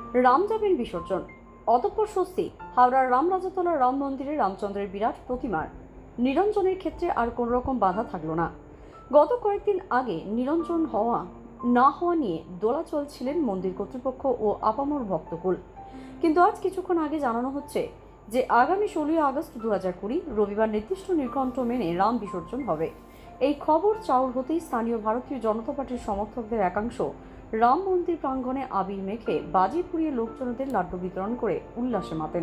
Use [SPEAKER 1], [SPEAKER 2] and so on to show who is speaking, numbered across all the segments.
[SPEAKER 1] রাম যাবেন বিসর্জন, অতঃপর স্বস্তি। হাওড়ার রামরাজাতলা রাম মন্দিরে রামচন্দ্রের বিরাট প্রতিমার নিরঞ্জনের ক্ষেত্রে আর কোনো রকম বাধা থাকলো না। গত কয়েকদিন আগে নিরঞ্জন হওয়া না হওয়া নিয়ে দোলাচল ছিলেন মন্দির কর্তৃপক্ষ ও আপামর ভক্তকুল। কিন্তু আজ কিছুক্ষণ আগে জানানো হচ্ছে যে আগামী 16 আগস্ট 2020 রবিবার নির্দিষ্ট নির্ঘণ্ট মেনে রাম বিসর্জন হবে। এই খবর চাউর হতেই স্থানীয় ভারতীয় জনতা পার্টির সমর্থকদের একাংশ রাম মন্দির প্রাঙ্গণে আবির মেখে বাজি পুড়িয়ে লোকজনদের লাড্ডু বিতরণ করে উল্লাসে মাতেন।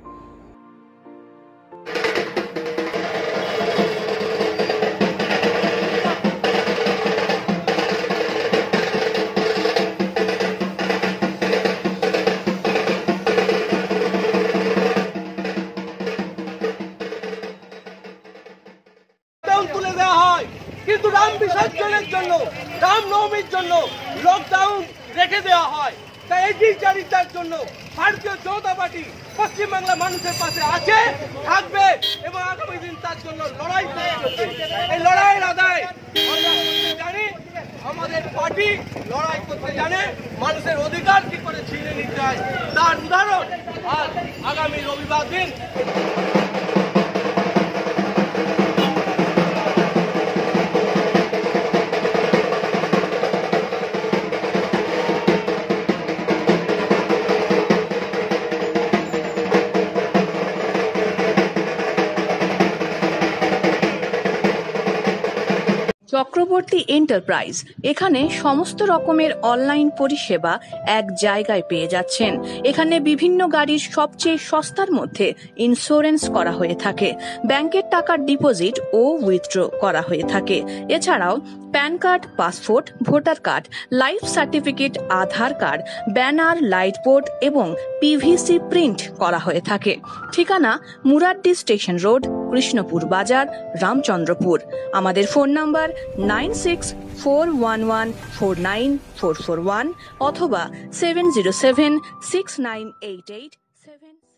[SPEAKER 2] তুলে দেওয়া হয়, কিন্তু রাম বিসর্জনের জন্য, রাম নবমীর জন্য লকডাউন রেখে দেওয়া হয়। তাই এই বিচারিতার জন্য ভারতীয় জনতা পার্টি পশ্চিমবাংলার মানুষের পাশে আছে, থাকবে এবং আগামী দিন তার জন্য লড়াই করছে। এই লড়াইয়ের আদায় আমরা করতে জানি, আমাদের পার্টি লড়াই করতে জানে। মানুষের অধিকার কি করে ছিনে নিতে হয় তার উদাহরণ আজ আগামী রবিবার দিন।
[SPEAKER 3] চক্রবর্তী এন্টারপ্রাইজ, এখানে সমস্ত রকমের অনলাইন পরিষেবা এক জায়গায় পেয়ে যাচ্ছেন। এখানে বিভিন্ন গাড়ির সবচেয়ে সস্তার মধ্যে ইন্স্যুরেন্স করা হয়ে থাকে, ব্যাংকের টাকার ডিপোজিট ও উইথড্র করা হয়ে থাকে। এছাড়াও pan card, passport, voter card, life certificate, Aadhaar card, banner, light board এবং পিভিসি প্রিন্ট করা হয়ে থাকে। ঠিকানা মুরাড্ডি স্টেশন রোড, কৃষ্ণপুর বাজার, রামচন্দ্রপুর। আমাদের ফোন নাম্বার 9641149441 অথবা 70769887